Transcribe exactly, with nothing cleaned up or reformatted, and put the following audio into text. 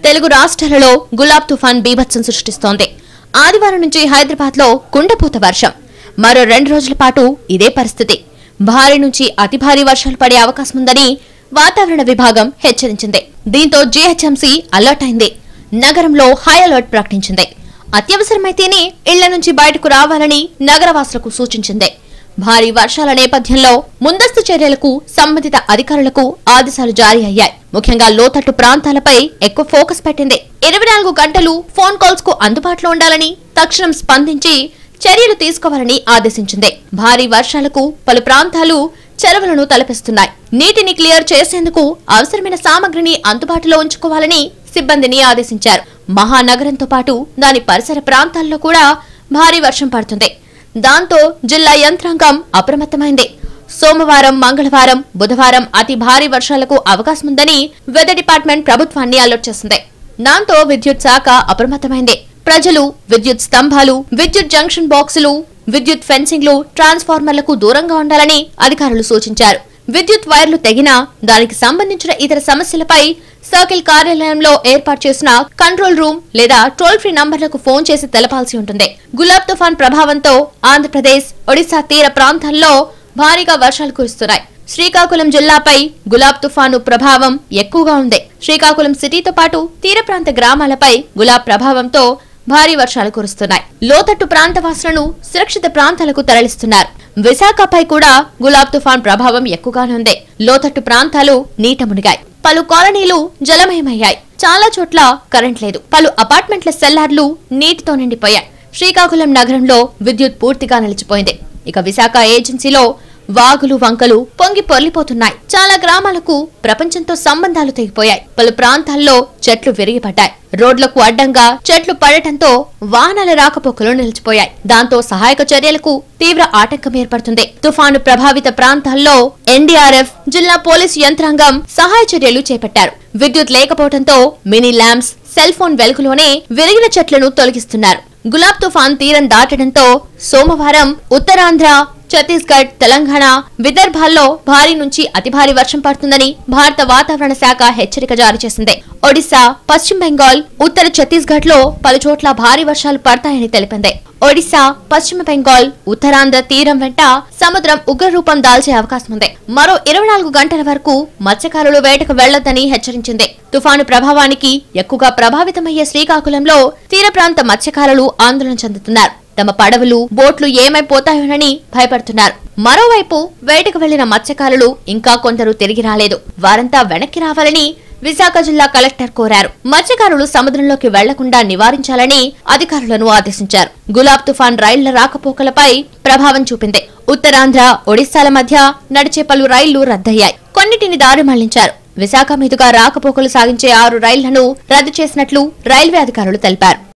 తెలుగు రాష్ట్రాలలో గులాబ్ తుఫాన్ బీభత్సం సృష్టిస్తోంది. ఆదివారం నుంచి హైదరాబాద్ లో కుండపోత వర్షం. మరో రెండు రోజుల పాటు ఇదే పరిస్థితి. భారీ నుంచి అతి భారీ వర్షాలు పడే అవకాశం ఉందని వాతావరణ విభాగం హెచ్చరించింది. దీంతో జీహెచ్ఎంసీ అలర్ట్ అయింది. నగరంలో హై అలర్ట్ ప్రకటించింది. అత్యవసరమైతేనే ఇళ్ల నుంచి బయటకు రావాలని నగరవాసులకు సూచించింది. భారీ వర్షాల నేపథ్యంలో ముందస్తు చర్యలకు సంబంధిత అధికారులకు ఆదేశాలు జారీ అయ్యాయి. ముఖ్యంగా లోతట్టు ప్రాంతాలపై ఎక్కువ ఫోకస్ పెట్టింది. ఇరవై నాలుగు గంటలు ఫోన్ కాల్స్ కు అందుబాటులో ఉండాలని, తక్షణం స్పందించి చర్యలు తీసుకోవాలని ఆదేశించింది. భారీ వర్షాలకు పలు ప్రాంతాలు చెరువులను తలపిస్తున్నాయి. నీటిని క్లియర్ చేసేందుకు అవసరమైన సామగ్రిని అందుబాటులో ఉంచుకోవాలని సిబ్బందిని ఆదేశించారు. మహానగరంతో పాటు దాని పరిసర ప్రాంతాల్లో కూడా భారీ వర్షం పడుతుంది. దాంతో జిల్లా యంత్రాంగం అప్రమత్తమైంది. సోమవారం, మంగళవారం, బుధవారం అతి భారీ వర్షాలకు అవకాశం ఉందని వెదర్ డిపార్ట్మెంట్ ప్రభుత్వాన్ని అలర్ట్ చేసింది. దాంతో విద్యుత్ శాఖ అప్రమత్తమైంది. ప్రజలు విద్యుత్ స్తంభాలు, విద్యుత్ జంక్షన్ బాక్సులు, విద్యుత్ ఫెన్సింగ్లు, ట్రాన్స్ఫార్మర్లకు దూరంగా ఉండాలని అధికారులు సూచించారు. విద్యుత్ వైర్లు తెగినా దానికి సంబంధించిన ఇతర సమస్యలపై సర్కిల్ కార్యాలయంలో ఏర్పాటు చేసిన కంట్రోల్ రూమ్ లేదా టోల్ ఫ్రీ నంబర్లకు ఫోన్ చేసి తెలపాల్సి ఉంటుంది. గులాబ్ తుఫాన్ ప్రభావంతో ఆంధ్రప్రదేశ్, ఒడిశా తీర ప్రాంతాల్లో భారీగా వర్షాలు కురుస్తున్నాయి. శ్రీకాకుళం జిల్లాపై గులాబ్ తుఫాను ప్రభావం ఎక్కువగా ఉంది. శ్రీకాకుళం సిటీతో పాటు తీర ప్రాంత గ్రామాలపై గులాబ్ ప్రభావంతో భారీ వర్షాలు కురుస్తున్నాయి. లోతట్టు ప్రాంతవాసులను సురక్షిత ప్రాంతాలకు తరలిస్తున్నారు. విశాఖపై కూడా గులాబ్ తుఫాన్ ప్రభావం ఎక్కువగానే ఉంది. లోతట్టు ప్రాంతాలు నీట మునిగాయి. పలు కాలనీలు జలమయమయ్యాయి. చాలా చోట్ల కరెంట్ లేదు. పలు అపార్ట్మెంట్ల సెల్లార్లు నీటితో నిండిపోయాయి. శ్రీకాకుళం నగరంలో విద్యుత్ పూర్తిగా నిలిచిపోయింది. ఇక విశాఖ ఏజెన్సీలో వాగులు, వంకలు పొంగి పొర్లిపోతున్నాయి. చాలా గ్రామాలకు ప్రపంచంతో సంబంధాలు తెగిపోయాయి. పలు ప్రాంతాల్లో చెట్లు విరిగిపడ్డాయి. రోడ్లకు అడ్డంగా చెట్లు పడటంతో వాహనాల రాకపోకలు నిలిచిపోయాయి. దాంతో సహాయక చర్యలకు తీవ్ర ఆటంకం ఏర్పడుతుంది. తుఫాను ప్రభావిత ప్రాంతాల్లో ఎన్డీఆర్ఎఫ్, జిల్లా పోలీసు యంత్రాంగం సహాయ చర్యలు చేపట్టారు. విద్యుత్ లేకపోవడంతో మినీ ల్యాంప్స్, సెల్ ఫోన్ వెలుగులోనే విరిగిన చెట్లను తొలగిస్తున్నారు. గులాబ్ తుఫాన్ తీరం దాటడంతో సోమవారం ఉత్తరాంధ్ర, ఛత్తీస్గఢ్, తెలంగాణ, విదర్భాల్లో భారీ నుంచి అతి భారీ వర్షం పడుతుందని భారత వాతావరణ శాఖ హెచ్చరిక జారీ చేసింది. ఒడిశా, పశ్చిమ బెంగాల్, ఉత్తర ఛత్తీస్గఢ్ లో పలు చోట్ల భారీ వర్షాలు పడతాయని తెలిపింది. ఒడిశా, పశ్చిమ బెంగాల్, ఉత్తరాంధ్ర తీరం వెంట సముద్రం ఉగ్రరూపం దాల్చే అవకాశం ఉంది. మరో ఇరవై నాలుగు గంటల వరకు మత్స్యకారులు వేటకు వెళ్లొద్దని హెచ్చరించింది. తుఫాను ప్రభావానికి ఎక్కువగా ప్రభావితమయ్యే శ్రీకాకుళంలో తీర ప్రాంత మత్స్యకారులు ఆందోళన చెందుతున్నారు. తమ పడవలు, బోట్లు ఏమైపోతాయోనని భయపడుతున్నారు. మరోవైపు వేటకు వెళ్లిన మత్స్యకారులు ఇంకా కొందరు తిరిగి రాలేదు. వారంతా వెనక్కి రావాలని విశాఖ జిల్లా కలెక్టర్ కోరారు. మత్స్యకారులు సముద్రంలోకి వెళ్లకుండా నివారించాలని అధికారులను ఆదేశించారు. గులాబ్ తుఫాన్ రైళ్ల రాకపోకలపై ప్రభావం చూపింది. ఉత్తరాంధ్ర, ఒడిశాల మధ్య నడిచే పలు రైళ్లు రద్దయ్యాయి. కొన్నిటిని దారి మళ్లించారు. విశాఖ మీదుగా రాకపోకలు సాగించే ఆరు రైళ్లను రద్దు చేసినట్లు రైల్వే అధికారులు తెలిపారు.